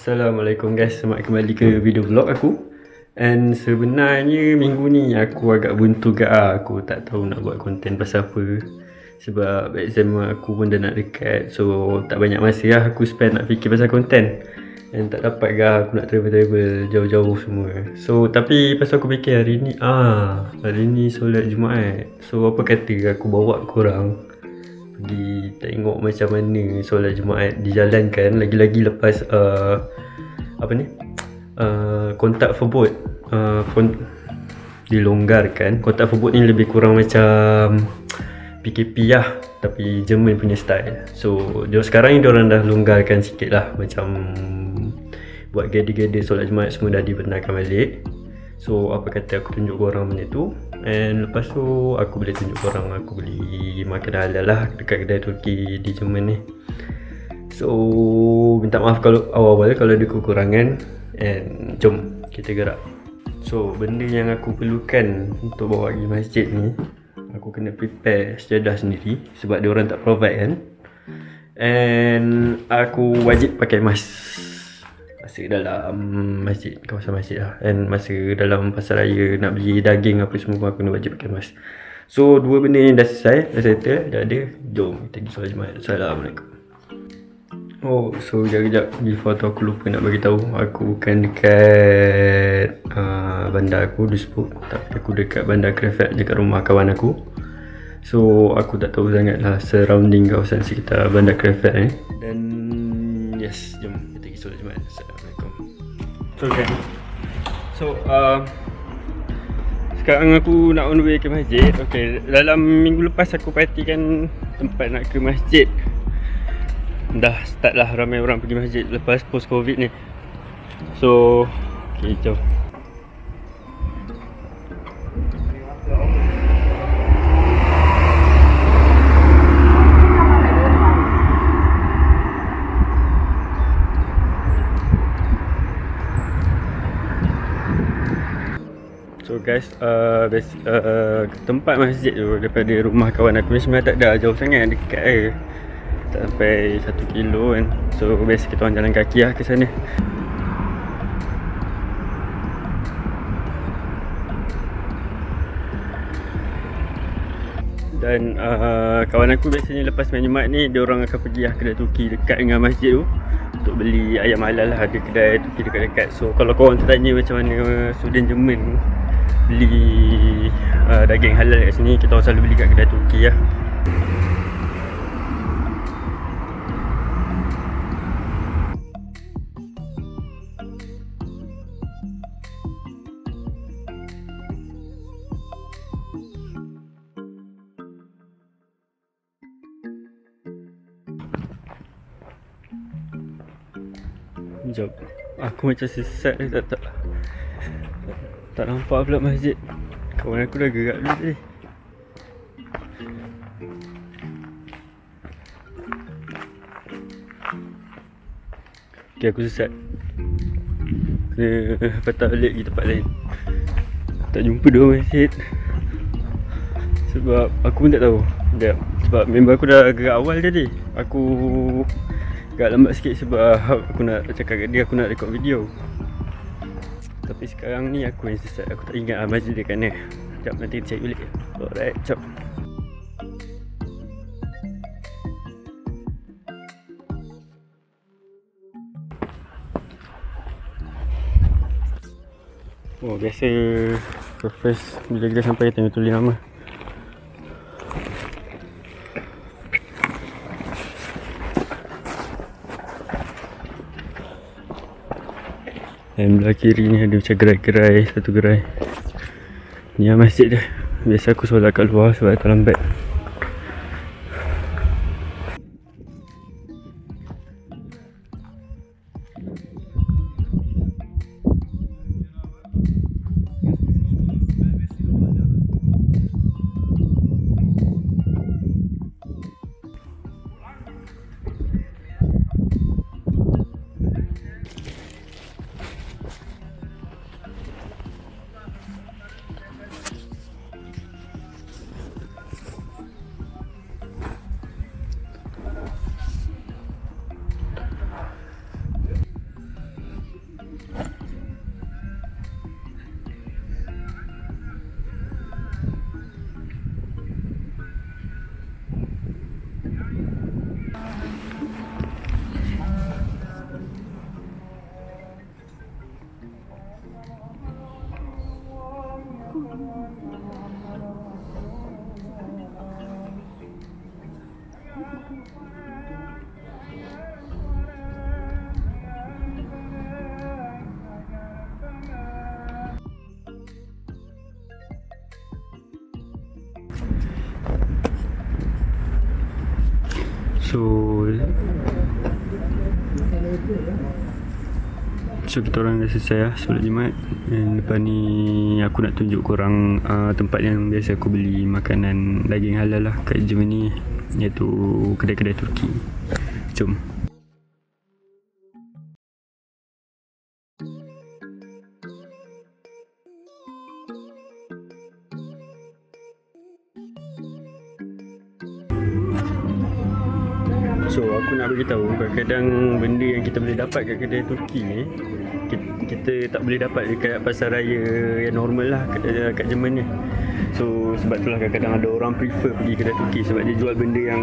Assalamualaikum guys, selamat kembali ke video vlog aku. And sebenarnya minggu ni aku agak buntu gak aku tak tahu nak buat konten pasal apa. Sebab exam aku pun dah nak dekat, so tak banyak masa lah aku spend nak fikir pasal konten. And tak dapat gak aku nak travel-travel jauh-jauh semua. So tapi pasal aku fikir hari ni solat Jumaat. So apa kata aku bawa korang pergi tengok macam mana solat Jumaat dijalankan, lagi-lagi lepas kontak verbot dilonggarkan. Kontak verbot ni lebih kurang macam PKP lah, tapi Jerman punya style. So sekarang ni diorang dah longgarkan sikit lah, macam buat gather-gather solat Jumaat semua dah dibenarkan balik. So apa kata aku tunjuk korang benda tu, and lepas tu aku boleh tunjuk korang aku beli makanan halal lah dekat kedai Turki di Jerman ni. So minta maaf kalau awal-awal kalau ada kekurangan, and jom kita gerak. So benda yang aku perlukan untuk bawa pergi masjid ni, aku kena prepare sejadah sendiri sebab diorang tak provide kan. And aku wajib pakai mask masa dalam masjid, kawasan masjid lah. And masa dalam pasar raya nak beli daging apa semua, aku kena wajib pakai mask. So dua benda ni dah selesai, dah settle, dah ada. Jom kita pergi solat Jumaat. Assalamualaikum. Oh, so sekejap before tu aku lupa nak bagi tahu aku bukan dekat bandar aku, Duisburg, tapi aku dekat bandar Krefeld, dekat rumah kawan aku. So aku tak tahu sangat lah surrounding kawasan sekitar bandar Krefeld ni. Dan yes, jom kita pergi solat Jumaat. Assalamualaikum. Sekarang aku nak on the way ke masjid. Okay, dalam minggu lepas aku perhatikan tempat nak ke masjid dah start lah ramai orang pergi masjid lepas post covid ni. So okay, jom. So guys, tempat masjid tu daripada rumah kawan aku ni sebenarnya tak ada jauh sangat, dekat je, tak sampai 1 kilo kan. So biasa kita orang jalan kaki lah ke sana. Dan kawan aku biasanya lepas main Jumaat ni, dia orang akan pergi lah kedai Turki dekat dengan masjid tu untuk beli ayam halal lah. Ada kedai Turki dekat-dekat. So kalau korang tertanya macam mana student Jerman beli daging halal kat sini, kita orang selalu beli kat kedai Turki lah. Sekejap, aku macam sesat ni, tak nampak pula masjid. Kawan aku dah gerak dulu tadi. Okay, aku sesat. Kena patah balik pergi tempat lain. Tak jumpa dua masjid. Sebab aku pun tak tahu. Sekejap, sebab member aku dah gerak awal tadi. Aku agak lambat sikit sebab aku nak cakap kat dia aku nak record video. Tapi sekarang ni aku yang sesat. Aku tak ingat masjid dekat mana. Sekejap, nanti kita cari balik. Alright, sekejap. Oh, biasa first bila kita sampai kita tulis nama. Dan belah kiri ni ada macam gerai-gerai, satu gerai. Ni lah masjid dia. Biasa aku solat kat luar sebab tak lambat. So kita orang dah selesai lah solat Jumaat. Dan lepas ni aku nak tunjuk korang tempat yang biasa aku beli makanan daging halal lah kat Germany, iaitu kedai-kedai Turki. Jom. So aku nak beritahu, kadang-kadang benda yang kita boleh dapat kat kedai Turki ni kita tak boleh dapat dekat pasar raya yang normal lah kat Jerman ni. So sebab itulah kadang-kadang ada orang prefer pergi kedai Turki sebab dia jual benda yang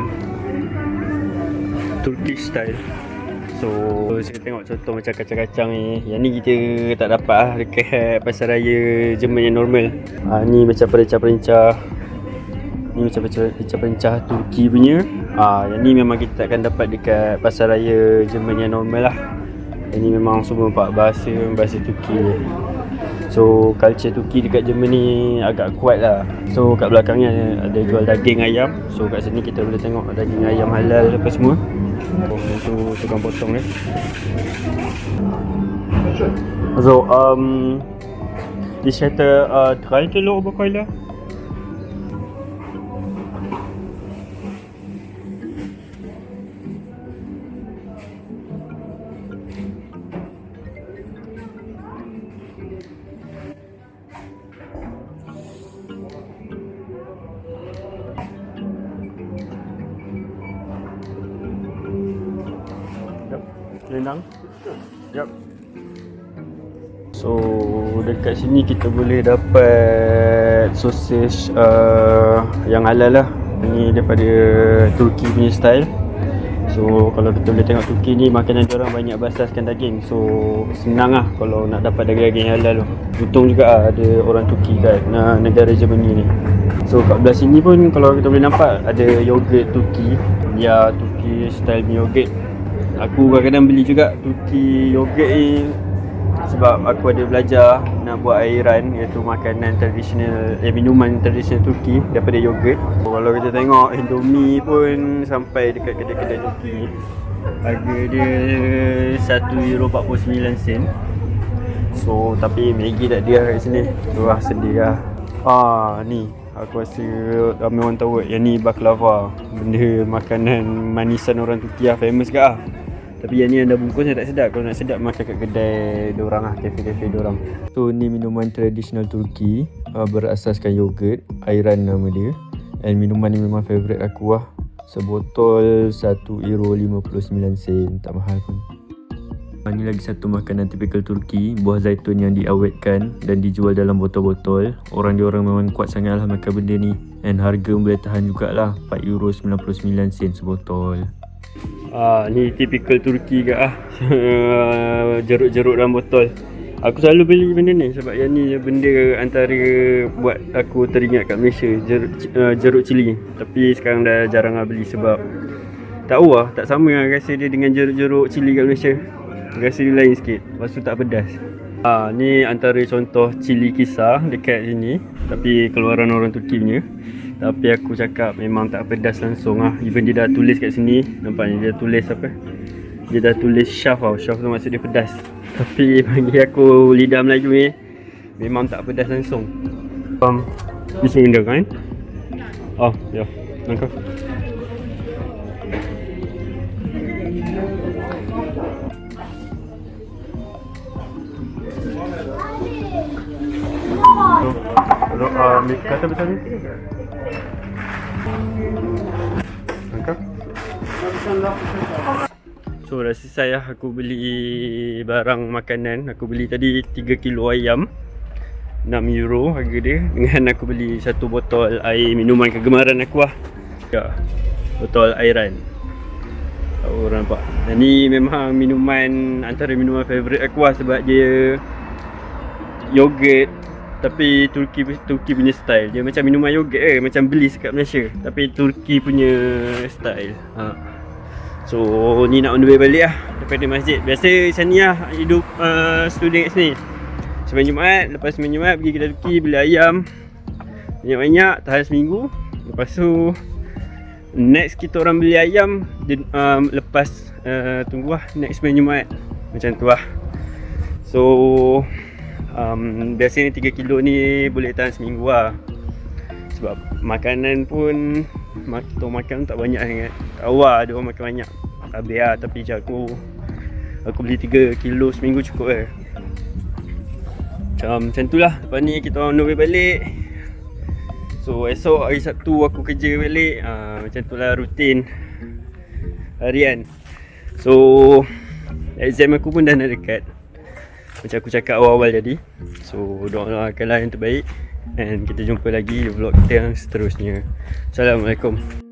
Turkish style. So saya tengok contoh macam kacang-kacang ni, yang ni kita tak dapat lah dekat pasar raya Jerman yang normal. Ni macam perincah-perincah, ni macam perincah Turki punya. Yang ni memang kita takkan dapat dekat pasar raya Jerman yang normal lah. Yang ni memang semua bahasa Turki. So culture Turki dekat Jerman ni agak kuat lah. So kat belakangnya ada jual daging ayam. So kat sini kita boleh tengok daging ayam halal apa semua. Itu tukang potong ni. So ich hätte 3 Kilo Oberkeule. Rendang. Yep. So dekat sini kita boleh dapat sosis yang halal lah. Ini daripada Turki punya style. So kalau kita boleh tengok Turki ni, makanan diorang banyak berasaskan daging. So senang lah kalau nak dapat daging-daging halal tu. Untung juga lah ada orang Turki kat negara Germany ni. So kat belah sini pun kalau kita boleh nampak ada yogurt Turki. Ya, Turki style yogurt. Aku kadang-kadang beli juga Turki yogurt ni sebab aku ada belajar nak buat airan, iaitu makanan tradisional, minuman tradisional Turki daripada yogurt. Kalau kita tengok Indomie pun sampai dekat kedai-kedai Turki, harga dia €1.49. So tapi Maggi tak ada kat sini. So sedih lah. Ni aku rasa ramai orang tahu yang ni baklava, benda makanan manisan orang Turki lah, famous ke lah. Tapi yang ni yang dah bungkus yang tak sedap. Kalau nak sedap makan kat kedai diorang lah, kafe-kafe diorang. So ni minuman tradisional Turki, berasaskan yogurt, airan nama dia. And minuman ni memang favourite aku lah. Sebotol €1.59, tak mahal pun. Ini lagi satu makanan typical Turki, buah zaitun yang diawetkan dan dijual dalam botol-botol. Diorang memang kuat sangat lah makan benda ni. And harga boleh tahan jugalah, €4.99 sebotol. Ni typical Turki ke lah. Jeruk-jeruk dalam botol. Aku selalu beli benda ni sebab yang ni benda antara buat aku teringat kat Malaysia, jeruk cili. Tapi sekarang dah jarang lah beli sebab tak tahu lah, tak sama lah rasa dia dengan jeruk-jeruk cili kat Malaysia. Rasa dia lain sikit, lepas tu tak pedas. Ni antara contoh cili kisar dekat sini, tapi keluaran orang Turki punya. Tapi aku cakap memang tak pedas langsung lah. Even dia dah tulis kat sini, nampaknya dia tulis apa? Dia dah tulis syaf tau. Syaf tu maksud dia pedas. Tapi bagi aku lidah Melayu ni memang tak pedas langsung. Bisa indah kan? Ya. Nangkap. Kalau kata macam ni. So dah selesai lah aku beli barang makanan. Aku beli tadi 3 kilo ayam, €6 harga dia. Dengan aku beli satu botol air minuman kegemaran aku lah. Ya, botol airan. Orang nampak. Dan ni memang minuman, antara minuman favourite aku lah sebab dia yogurt tapi Turki punya style. Dia macam minuman yogurt macam beli kat Malaysia, tapi Turki punya style. So ni nak on the way balik lah daripada masjid. Biasa macam ni lah hidup student kat sini. Sembahyang Jumaat, lepas sembahyang Jumaat pergi kedai Turki, beli ayam banyak-banyak, tahan seminggu. Lepas tu next kita orang beli ayam lepas tunggu lah next sembahyang Jumaat. Macam tu lah. So biasanya 3 kilo ni boleh tahan seminggu lah. Sebab makanan pun kita makan tak banyak sangat. Tahu lah ada orang makan banyak, habis lah. Tapi aku beli 3 kilo seminggu cukup lah. Macam tu lah. Lepas ni kita orang on the way balik. So esok hari Sabtu aku kerja balik. Macam tu lah rutin harian. So exam aku pun dah nak dekat, macam aku cakap awal-awal tadi. So doakanlah yang terbaik. And kita jumpa lagi di vlog kita yang seterusnya. Assalamualaikum.